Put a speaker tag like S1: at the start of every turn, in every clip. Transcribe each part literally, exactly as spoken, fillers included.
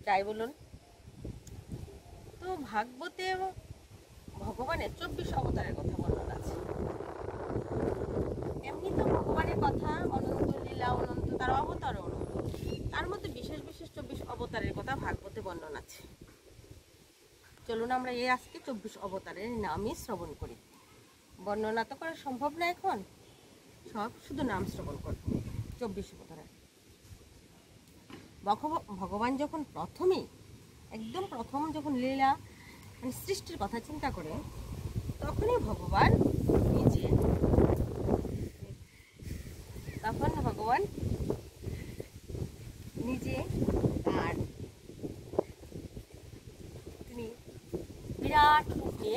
S1: যাই বলুন। তো ভাগবতে ভগবানের চব্বিশ অবতারের কথা বর্ণনা আছে। এমনি তো ভগবানের কথা অনন্ত লীলা অনন্ত, তার অবতার অনন্ত, তার মধ্যে বিশেষ বিশেষ চব্বিশ অবতারের কথা ভাগবতে বর্ণনা আছে। চলুন আমরা এই আজকে চব্বিশ অবতারের নামই শ্রবণ করি। বর্ণনা তো করা সম্ভব না এখন, সব শুধু নাম শ্রবণ করব। চব্বিশ অবতারের ভগবান যখন প্রথমেই একদম প্রথম যখন লীলা মানে সৃষ্টির কথা চিন্তা করে, তখনই ভগবান নিজে তখন ভগবান নিজে আর তিনি বিরাট রূপ নিয়ে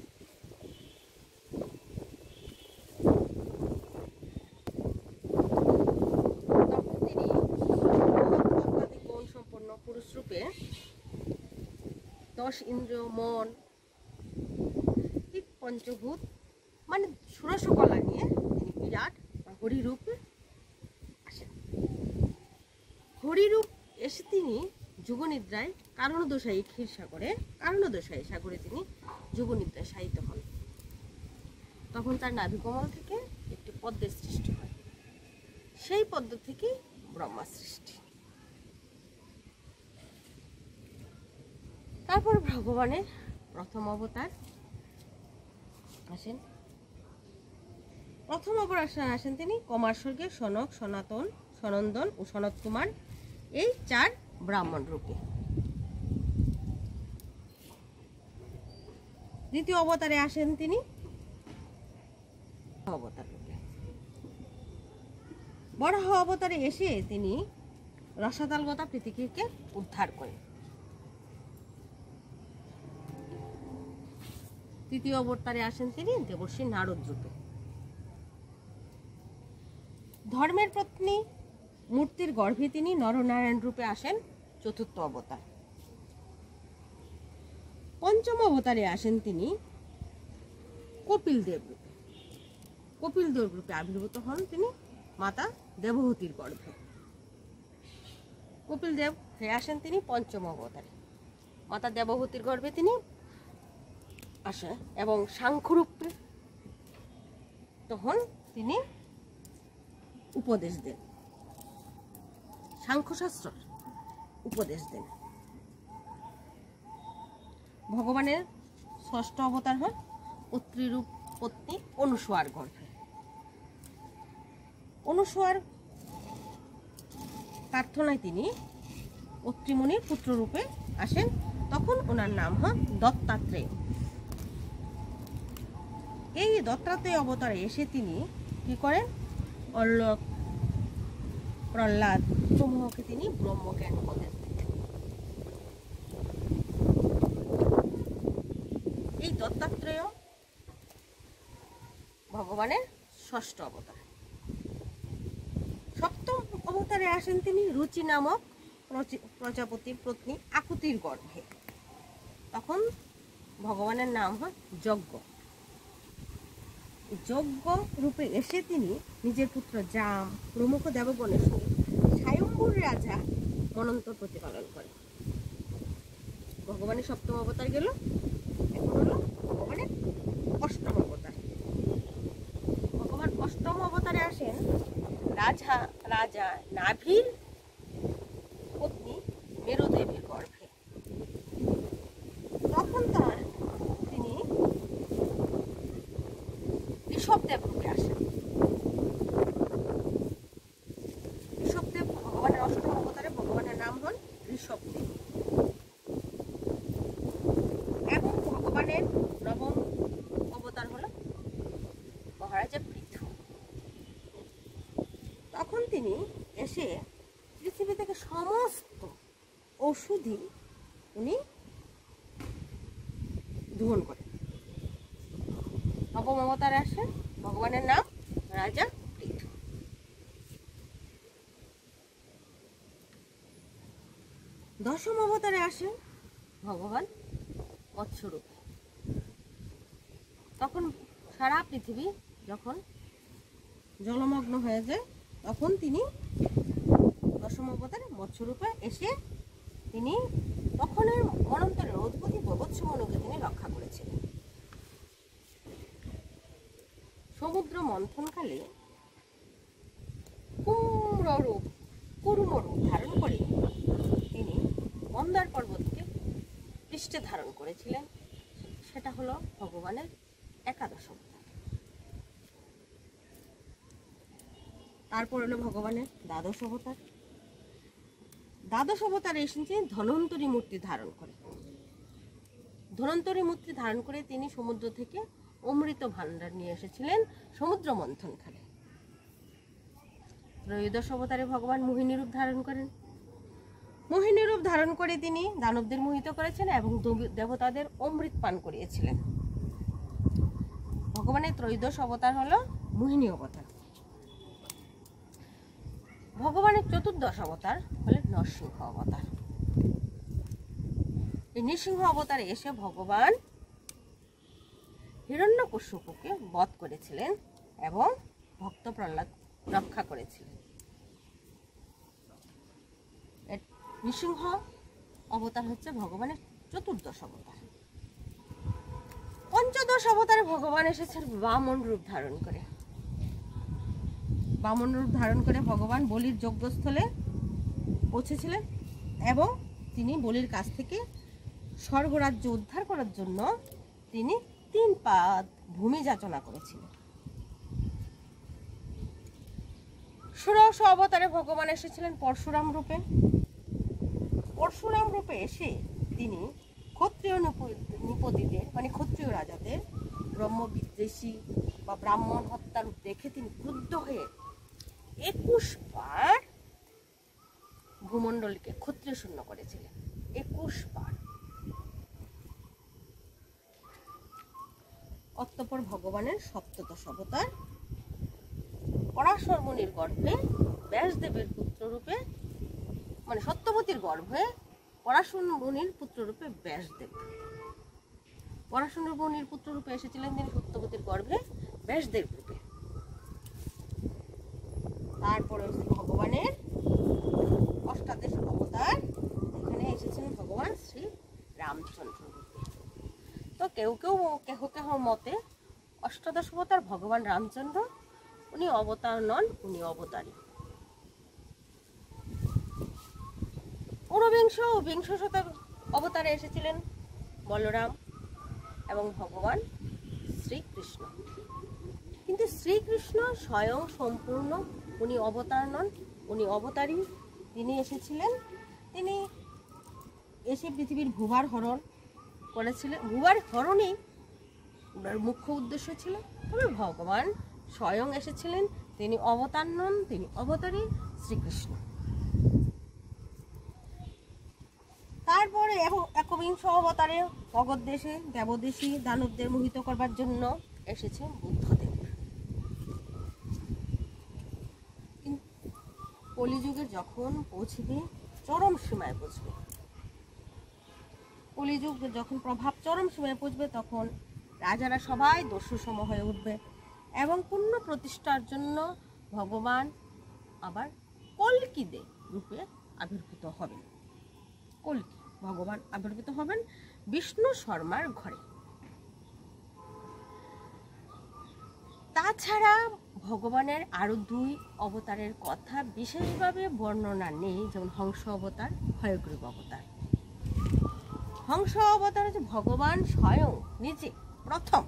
S1: তখন তিনি অত্যাধিক গুণ সম্পন্ন পুরুষ রূপে দশ ইন্দ্রিয় মন পঞ্চভূত মানে ষোড়শ কলা নিয়ে তিনি বিরাট হরিরূপে আসেন। হরিরূপ এসে তিনি যুগনিদ্রায় কারণদশায়ী ক্ষীর সাগরে কারণদশায়ী সাগরে তিনি যুগনিদ্রায় শায়িত হন। তখন তার নাভিকমল থেকে একটি পদ্মের সৃষ্টি হয়, সেই পদ্ম থেকে ব্রহ্মা সৃষ্টি। তারপর ভগবানের প্রথম অবতার আসেন। প্রথম অবতার আসেন তিনি কমার স্বর্গে সনক, সনাতন, সনন্দন ও সনত কুমার, এই চার ব্রাহ্মণ রূপে। দ্বিতীয় অবতারে আসেন তিনি অবতার রূপে। বরাহ অবতারে এসে তিনি রসাতলগতা পৃথিবীকে উদ্ধার করেন। তৃতীয় অবতারে আসেন তিনি দেবর্ষী নারদ রূপে। ধর্মের পত্নী মূর্তির গর্ভে তিনি নরনারায়ণ রূপে আসেন, চতুর্থ অবতার। পঞ্চম অবতারে আসেন তিনি কপিল দেব রূপে। কপিল দেব রূপে আবির্ভূত হন তিনি মাতা দেবহূতির গর্ভে। কপিল দেব হয়ে আসেন তিনি পঞ্চম অবতারে, মাতা দেবহূতির গর্ভে তিনি আসে এবং সাংখ্যরূপে তখন তিনি উপদেশ দেন, সাংখ্যশাস্ত্র উপদেশ দেন। ভগবানের ষষ্ঠ অবতার হয় অত্রিরূপ পত্নী অনুসূয়ার গর্ভে। অনুসূয়ার প্রার্থনায় তিনি অত্রিমুনির পুত্র রূপে আসেন, তখন ওনার নাম হয় দত্তাত্রেয়। এই দত্তাত্রেয় অবতারে এসে তিনি কি করেন, অল্লক, প্রহ্লাদ সমূহকে তিনি ব্রহ্মজ্ঞান উপদেশ দেন। এই দত্তাত্রেয় ভগবানের ষষ্ঠ অবতার। সপ্তম অবতারে আসেন তিনি রুচি নামক প্রজাপতির পত্নী আকুতির গর্ভে। তখন ভগবানের নাম হয় যজ্ঞ। যজ্ঞ রূপে এসে তিনি নিজের পুত্র জাম প্রমুখ দেবগণের সঙ্গে স্বয়ম্ভুর রাজা মনন্তর প্রতিপালন করেন। ভগবানের সপ্তম অবতার গেল, এখন হলো ভগবানের অষ্টম অবতার। ভগবান অষ্টম অবতারে আসেন রাজা রাজা নাভির পত্নী মেরুদেবীর গর্ভে। তখন তার তিনি ঋষভদেব রূপে আসেন। ঋষভদেব ভগবানের অষ্টম অবতারে ভগবানের নাম হন ঋষভদেব। এবং ভগবানের নবম অবতার হল মহারাজা পৃথু। তখন তিনি এসে পৃথিবী থেকে সমস্ত ঔষধি উনি দহন করেন। নবম অবতারে আসেন ভগবানের নাম রাজা পৃথু। দশম অবতারে আসেন ভগবান মৎস্যরূপে। তখন সারা পৃথিবী যখন জলমগ্ন হয়ে যায়, তখন তিনি দশম অবতারে মৎস্যরূপে এসে তিনি তখনের মনন্তরের অদ্ভুত বীভৎস মনুকে তিনি রক্ষা করেছিলেন। সমুদ্র মন্থনকালে কুম্ররূপ কুর্মরূপ ধারণ করে তিনি মন্দার পর্বতকে পৃষ্ঠে ধারণ করেছিলেন। সেটা হলো ভগবানের একাদশ অবতার। তারপর হলো ভগবানের দ্বাদশ অবতার। দ্বাদশ অবতারে এসেছেন ধন্বন্তরী মূর্তি ধারণ করে। ধন্বন্তরী মূর্তি ধারণ করে তিনি সমুদ্র থেকে অমৃত ভাণ্ডার নিয়ে এসেছিলেন সমুদ্র মন্থনকালে। ত্রয়োদশ অবতারে ভগবান মোহিনী রূপ ধারণ করেন। মোহিনী রূপ ধারণ করে তিনি দানবদের মোহিত করেছেন এবং দেবতাদের অমৃত পান করিয়েছিলেন। ভগবানের ত্রয়োদশ অবতার হলো মোহিনী অবতার। ভগবানের চতুর্দশ অবতার হলো নরসিংহ অবতার। এই নৃসিংহ অবতারে এসে ভগবান হিরণ্যকশ্যপুকে বধ করেছিলেন এবং ভক্ত প্রহ্লাদ রক্ষা করেছিলেন। নৃসিংহ অবতার হচ্ছে ভগবানের চতুর্দশ অবতার। পঞ্চদশ অবতারে ভগবান এসেছেন বামন রূপ ধারণ করে। বামন রূপ ধারণ করে ভগবান বলির যজ্ঞস্থলে পৌঁছেছিলেন এবং তিনি বলির কাছ থেকে স্বর্গরাজ্য উদ্ধার করার জন্য তিনি তিন পাদ ভূমি যাচনা করেছিলেন। ষোড়শ অবতারে ভগবান এসেছিলেন পরশুরাম রূপে। পরশুরাম রূপে এসে তিনি ক্ষত্রিয় নৃপতিদের মানে ক্ষত্রিয় রাজাদের ব্রহ্মবিদ্বেষী বা ব্রাহ্মণ হত্যার রূপ দেখে তিনি ক্রুদ্ধ হয়ে একুশ বার ভূমণ্ডলকে ক্ষত্রিয় শূন্য করেছিলেন। একুশ বার। অতঃপর ভগবানের সপ্তদশ অবতার পরাশর মুনির গর্ভে ব্যাসদেবের পুত্র রূপে মানে সত্যবতীর গর্ভে পরাশর মুনির পুত্র রূপে ব্যাসদেব। পরাশর মুনির পুত্র রূপে এসেছিলেন তিনি সত্যবতীর গর্ভে ব্যাসদেব রূপে। তারপরে ভগবানের অষ্টাদশ অবতার, এখানে এসেছেন ভগবান শ্রী রামচন্দ্র রূপে। তো কেউ কেউ কেহ কেহ মতে অষ্টাদশ অবতার ভগবান রামচন্দ্র, উনি অবতার নন, উনি অবতারী। ঊনবিংশ ও বিংশ শতক অবতারে এসেছিলেন বলরাম এবং ভগবান শ্রীকৃষ্ণ। কিন্তু শ্রীকৃষ্ণ স্বয়ং সম্পূর্ণ উনি অবতার নন, উনি অবতারী। তিনি এসেছিলেন, তিনি এসে পৃথিবীর ভূভার হরণ করেছিলেন। ভূভার হরণই ওনার মুখ্য উদ্দেশ্য ছিল। তবে ভগবান স্বয়ং এসেছিলেন, তিনি অবতার নন, তিনি অবতারী শ্রীকৃষ্ণ। তারপরে একবিংশ অবতারে জগৎ দেশে দেবদেশী দানবদের মোহিত করবার জন্য এসেছেন বুদ্ধদেব। কলিযুগে যখন পৌঁছবে, চরম সীমায় পৌঁছবে, কলিযুগ যখন প্রভাব চরম সীমায় পৌঁছবে, তখন রাজারা সবাই দস্যুসম হয়ে উঠবে এবং পুণ্য প্রতিষ্ঠার জন্য ভগবান আবার কল্কি দে রূপে আবির্ভূত হবেন। কল্কি ভগবান আবির্ভূত হবেন বিষ্ণু শর্মার ঘরে। তাছাড়া ভগবানের আরো দুই অবতারের কথা বিশেষভাবে বর্ণনা নেই, যেমন হংস অবতার, হয়গ্রীব অবতার। হংস অবতার হচ্ছে ভগবান স্বয়ং নিজে প্রথম,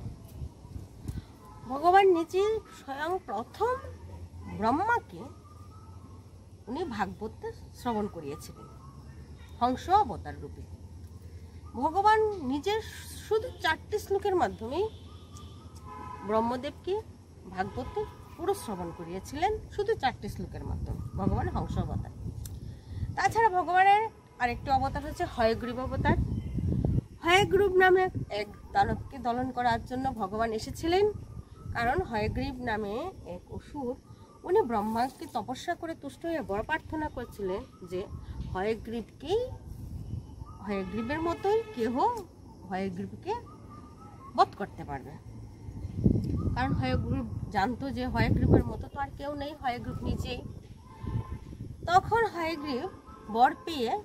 S1: ভগবান নিজে স্বয়ং প্রথম ব্রহ্মাকে উনি ভাগবত শ্রবণ করিয়েছিলেন হংস অবতার রূপে। ভগবান নিজের শুধু চারটি শ্লোকের মাধ্যমেই ব্রহ্মদেবকে ভাগবত পুরো শ্রবণ করিয়েছিলেন, শুধু চারটি শ্লোকের মাধ্যমে, ভগবান হংস অবতার। তাছাড়া ভগবানের আরেকটি অবতার হচ্ছে হয়গ্রীব অবতার। হয়গ্রীব নামে এক দানবকে দলন করার জন্য ভগবান এসেছিলেন, কারণ হয়গ্রীব নামে এক অসুর উনি ব্রহ্মাকে তপস্যা করে তুষ্ট হয়ে বর প্রার্থনা করছিলেন যে হয়গ্রীবকেই হয়গ্রীবের মতোই কেহ হয়গ্রীবকে বধ করতে পারবে। কারণ হয়গ্রীব জানতো যে হয়গ্রীবের মতো তো আর কেউ নেই, হয়গ্রীব নিজেই। তখন হয়গ্রীব বর পেয়ে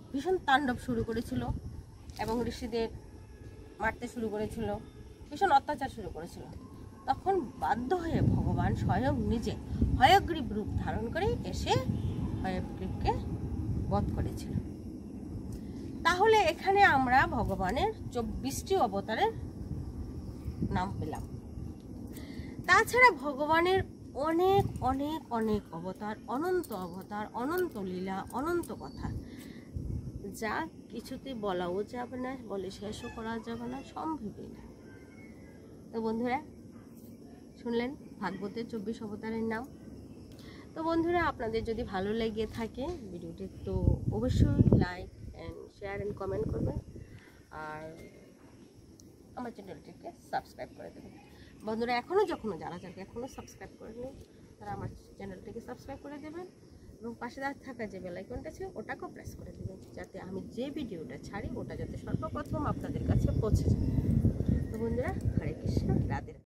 S1: ভীষণ তাণ্ডব শুরু করেছিল এবং ঋষিদের মারতে শুরু করেছিল, ভীষণ অত্যাচার শুরু করেছিল। তখন বাধ্য হয়ে ভগবান স্বয়ং নিজে হয়গ্রীব রূপ ধারণ করে এসে হয়গ্রীবকে বধ করেছিল। তাহলে এখানে আমরা ভগবানের চব্বিশটি অবতারের নাম পেলাম। তাছাড়া ভগবানের অনেক অনেক অনেক অবতার, অনন্ত অবতার, অনন্ত লীলা, অনন্ত কথা, যা কিছুতে বলাও যাবে না, বলে শেষও করা যাবে না, সম্ভবই না। তো বন্ধুরা শুনলেন ভাগবতের চব্বিশ অবতারের নাম। তো বন্ধুরা আপনাদের যদি ভালো লেগে থাকে ভিডিওটি তো অবশ্যই like and share and comment করবেন, আর আমার চ্যানেলটিকে সাবস্ক্রাইব করে দেবেন। বন্ধুরা এখনও যখনও যারা যারা এখনও সাবস্ক্রাইব করেনি তারা আমার চ্যানেলটিকে সাবস্ক্রাইব করে দেবেন এবং পাশে থাকা যে বেল আইকনটা আছে ওটাকেও প্রেস করে দেবেন, যাতে আমি যে ভিডিওটা ছাড়ি ওটা যাতে সর্বপ্রথম আপনাদের কাছে পৌঁছে যায়। তো বন্ধুরা হরে কৃষ্ণ, রাধে।